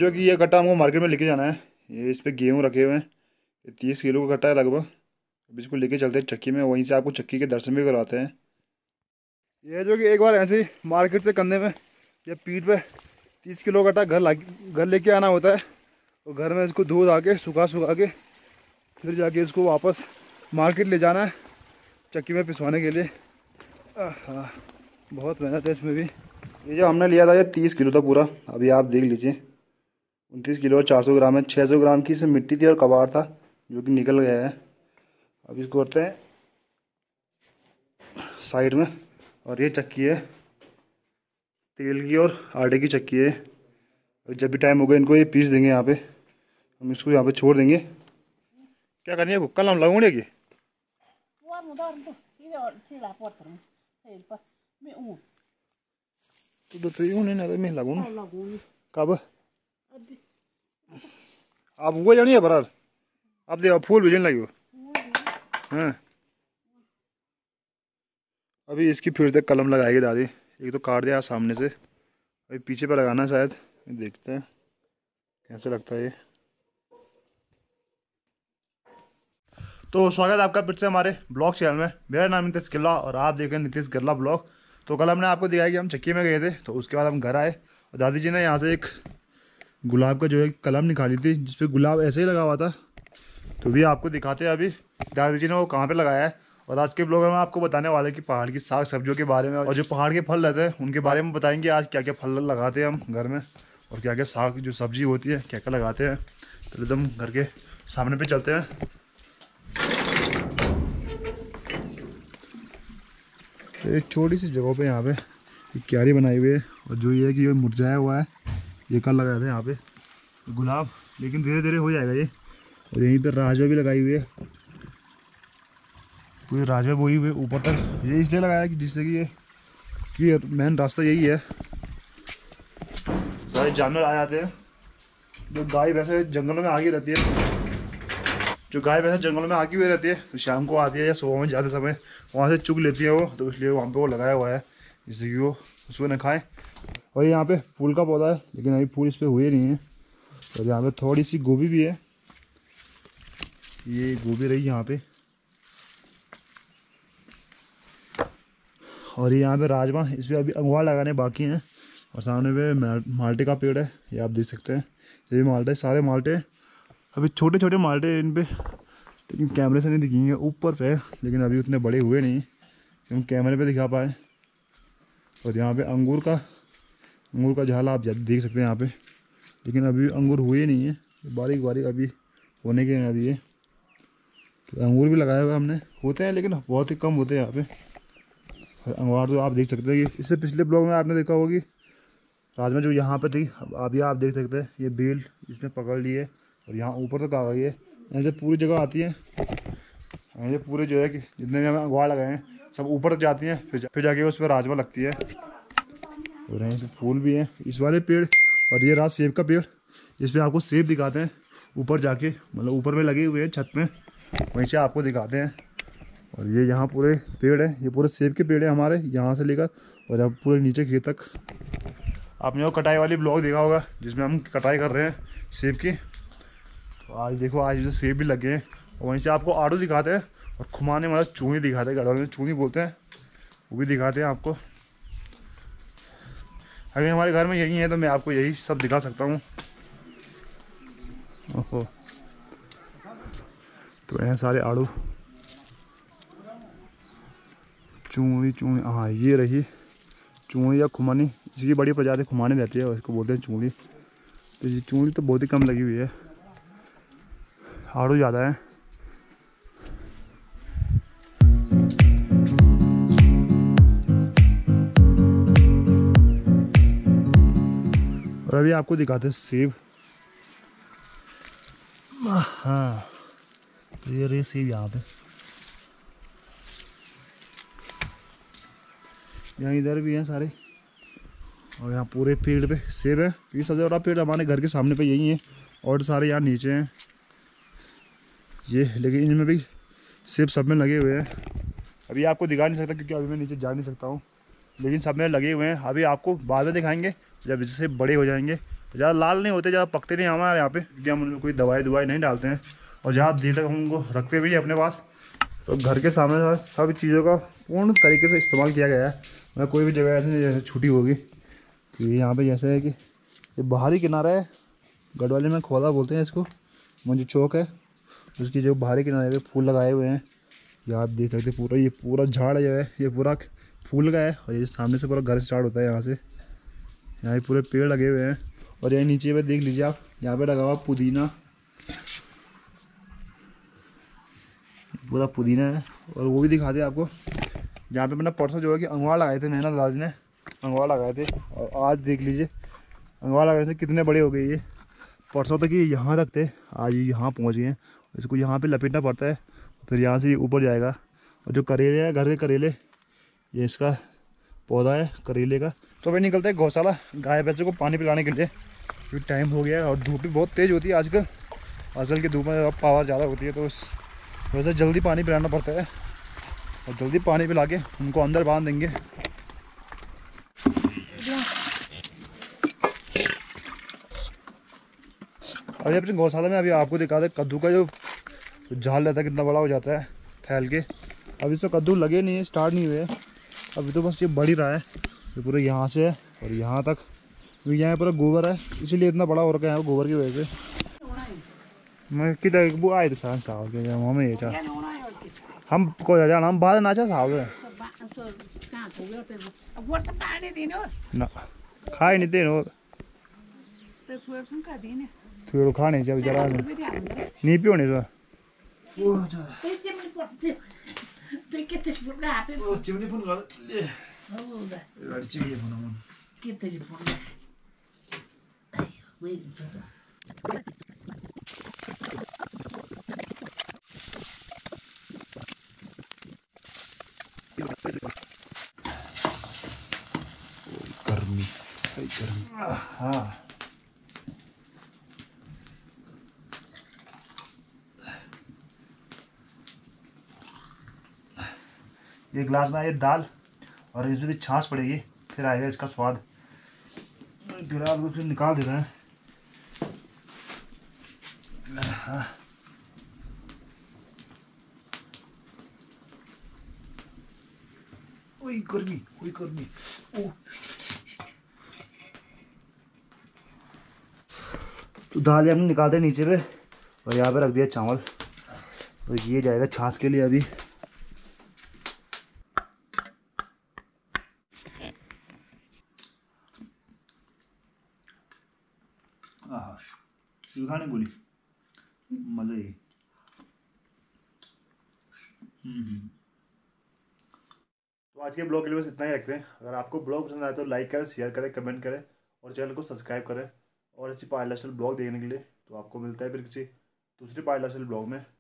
जो कि ये कट्टा हमको मार्केट में लेके जाना है। ये इस पर गेहूँ रखे हुए हैं, ये 30 किलो का कट्टा है लगभग। अब इसको लेके चलते हैं चक्की में, वहीं से आपको चक्की के दर्शन भी करवाते हैं। ये जो कि एक बार ऐसे ही मार्केट से कंधे में या पीठ पे 30 किलो का कट्टा घर लेके आना होता है, और घर में इसको धो धा के सुखा के फिर जाके इसको वापस मार्केट ले जाना है चक्की में पिसवाने के लिए। बहुत मेहनत है इसमें भी। ये जो हमने लिया था ये 30 किलो था पूरा। अभी आप देख लीजिए 29 किलो 400 ग्राम है। 600 ग्राम की इसमें मिट्टी थी और कबाड़ था जो कि निकल गया है। अब इसको करते हैं साइड में। और ये चक्की है तेल की और आटे की चक्की है। जब भी टाइम होगा इनको ये पीस देंगे यहाँ पे, हम इसको यहाँ पे छोड़ देंगे। क्या करनी है कल हम लगाऊंगे कि मैं लगू कब आप वो जानी है बरार आप दे फूल भेजने लगी हो। हाँ अभी इसकी फिर से कलम लगाएगी दादी। एक तो काट दिया सामने से, अभी पीछे पर लगाना शायद, देखते हैं कैसे लगता है ये। तो स्वागत है आपका फिर से हमारे ब्लॉग चैनल में। मेरा नाम नीतीश गिरला और आप देख रहे हैं नीतीश गिरला ब्लॉग। तो कल हमने आपको दिखाया कि हम चक्की में गए थे, तो उसके बाद हम घर आए और दादी जी ने यहाँ से एक गुलाब का जो है कलम निकाली थी जिसपे गुलाब ऐसे ही लगा हुआ था। तो भी आपको दिखाते हैं अभी दादी जी ने वो कहाँ पे लगाया है। और आज के ब्लॉग में आपको बताने वाले कि पहाड़ की साग सब्जियों के बारे में और जो पहाड़ के फल रहते हैं उनके बारे में बताएंगे। आज क्या क्या फल लगाते हैं हम घर में और क्या क्या साग जो सब्जी होती है क्या क्या लगाते हैं। तो एकदम घर के सामने पे चलते हैं। तो एक छोटी सी जगह पे यहाँ पे एक क्यारी बनाई हुई है, और जो ये है कि ये मुरझाया हुआ है, ये कल लगाया था यहाँ पे गुलाब, लेकिन धीरे धीरे हो जाएगा ये। और यहीं पे राजमा भी लगाई हुई है, पूरी राजमा बोई हुई ऊपर तक। ये इसलिए लगाया कि जिससे कि ये मेन रास्ता यही है, सारे जानवर आ जाते हैं। जो गाय वैसे जंगलों में आगे रहती है, जो गाय वैसे जंगलों में आगी हुई रहती है, तो शाम को आती है या सुबह में जाते समय वहाँ से चुग लेती है वो। तो इसलिए वहाँ पे वो लगाया हुआ है जिससे कि वो उसको न खाएं। और यहाँ पे फूल का पौधा है, लेकिन अभी फूल इस पर हुए नहीं है। और यहाँ पे थोड़ी सी गोभी भी है, ये गोभी रही यहाँ पे। और ये यहाँ पे राजमा, इस पर अभी अंगवार लगाने बाकी हैं। और सामने पे माल्टे का पेड़ है, ये आप देख सकते हैं। ये भी माल्टे, सारे माल्टे अभी छोटे छोटे माल्टे इन पे, लेकिन कैमरे से नहीं दिखेंगे ऊपर पे, लेकिन अभी उतने बड़े हुए नहीं हम कैमरे पे दिखा पाए। और यहाँ पे अंगूर का झाला आप देख सकते हैं यहाँ पे, लेकिन अभी अंगूर हुए नहीं है, बारीक बारीक अभी होने के हैं अभी ये। तो अंगूर भी लगाया हुआ हमने, होते हैं लेकिन बहुत ही कम होते हैं यहाँ पे। अंगूर तो आप देख सकते हैं कि इससे पिछले ब्लॉग में आपने देखा होगी राजमा जो यहाँ पे थी, अभी आप देख सकते हैं ये बेल इसमें पकड़ ली है और यहाँ ऊपर तक आ गई है। ऐसे पूरी जगह आती है, ये पूरे जो है कि जितने भी हमें अगवा लगाए हैं सब ऊपर तक जाती हैं, फिर जाके उस पर राजमा लगती है। और यहीं से फूल भी हैं इस वाले पेड़। और ये रहा सेब का पेड़, इस पर आपको सेब दिखाते हैं ऊपर जाके, मतलब ऊपर में लगे हुए हैं छत में, वहीं से आपको दिखाते हैं। और ये यहाँ पूरे पेड़ है, ये पूरे सेब के पेड़ है हमारे, यहाँ से लेकर और अब पूरे नीचे खेत तक। आपने वो कटाई वाली ब्लॉग देखा होगा जिसमें हम कटाई कर रहे हैं सेब की। तो आज देखो आज जो सेब भी लगे हैं। और वहीं से आपको आड़ू दिखाते हैं और खुमाने मतलब चूनी दिखाते हैं, गढ़वाल में चूनी बोलते हैं, वो भी दिखाते हैं आपको। अभी हमारे घर में यही है तो मैं आपको यही सब दिखा सकता हूँ। ओहो, तो हैं सारे आड़ू, चूनी, हाँ ये रही चूनी या खुमानी, इसकी बड़ी प्रजाति खुमानी रहती है और इसको बोलते हैं चूनी। तो ये चूनी तो बहुत ही कम लगी हुई है, आड़ू ज़्यादा है। और अभी आपको दिखाते हैं सेब। हाँ तो ये रही सेब यहाँ पे, यहाँ इधर भी हैं सारे। और यहाँ पूरे पेड़ पे सेब है, क्योंकि सबसे बड़ा पेड़ हमारे घर के सामने पे यही है, और सारे यहाँ नीचे हैं ये। लेकिन इनमें भी सेब सब में लगे हुए हैं। अभी आपको दिखा नहीं सकता क्योंकि अभी मैं नीचे जा नहीं सकता हूँ, लेकिन सब में लगे हुए हैं। अभी आपको बाद में दिखाएंगे जब इससे बड़े हो जाएंगे, ज़्यादा लाल नहीं होते, ज़्यादा पकते नहीं हमारे यहाँ पे, क्योंकि हम उनमें कोई दवाई नहीं डालते हैं और ज़्यादा देर तक हम उनको रखते भी नहीं अपने पास। तो घर के सामने सब चीज़ों का पूर्ण तरीके से इस्तेमाल किया गया है। मतलब कोई भी जगह ऐसे नहीं जैसे छुट्टी होगी। तो यहाँ पे जैसे है कि ये बाहरी किनारा है, गढ़वाली में खोला बोलते हैं इसको, मंजू चौक है, उसकी जो बाहरी किनारे पे फूल लगाए हुए हैं। ये आप देख सकते हैं पूरा, ये पूरा झाड़ जो है ये पूरा फूल का है। और ये सामने से पूरा घर स्टार्ट होता है यहाँ से, यहाँ पूरे पेड़ लगे हुए हैं। और यहाँ नीचे पे देख लीजिए आप, यहाँ पे लगा हुआ पुदीना, पूरा पुदीना है। और वो भी दिखा दे आपको, जहाँ पे मैंने परसों जो है कि अंगवार लगाए थे, मेहनत दादी ने अंगवार लगाए थे, और आज देख लीजिए अंगवार लगाने से कितने बड़े हो गए ये। परसों तक ये यहाँ तक थे, आज ये यहाँ पहुँच गए हैं। इसको यहाँ पे लपेटना पड़ता है, फिर यहाँ से ये ऊपर जाएगा। और जो करेले हैं, घर के करेले, ये इसका पौधा है करेले का। तो भाई निकलते हैं गौशाला गाय भैंसों को पानी पिलाने के लिए, क्योंकि टाइम हो गया है और धूप भी बहुत तेज़ होती है आजकल। आजकल की धूप में पावर ज़्यादा होती है, तो उस वजह से जल्दी पानी पिलाना पड़ता है। और जल्दी पानी पिला के उनको अंदर बांध देंगे। अभी अपनी गौशाला में अभी आपको दिखा दे, कद्दू का जो झाल रहता है कितना बड़ा हो जाता है फैल के। अभी तो कद्दू लगे नहीं है, स्टार्ट नहीं हुए, अभी तो बस ये बढ़ ही रहा है। ये पूरा यहाँ से है और यहाँ तक, क्योंकि यहाँ पूरा गोबर है इसीलिए इतना बड़ा हो रखा है गोबर की वजह से। मैं किधर वो आए थे साहब के हमें ये चाह हम को जाना, हम बाहर नाचा साहब ना खाए नहीं देनो थोड़ा खाने चाहिए बेचारा नहीं पियो नहीं गर्मी गर्मी। हाँ ये गिलास में आए दाल और इसमें भी छाछ पड़ेगी, फिर आएगा इसका स्वाद। गिलास को निकाल दे रहे हैं। ओए गर्मी, ओए गर्मी। ओ तो दाल हमने निकाल दिया नीचे पे और यहाँ पे रख दिया चावल। तो ये जाएगा छाछ के लिए अभी। खाने बोली मजा ही। तो आज के ब्लॉग के लिए बस इतना ही रखते हैं। अगर आपको ब्लॉग पसंद आए तो लाइक करें, शेयर करें, कमेंट करें और चैनल को सब्सक्राइब करें। और इसी पायलट ब्लॉग देखने के लिए तो आपको मिलता है फिर किसी दूसरे पायलट ब्लॉग में।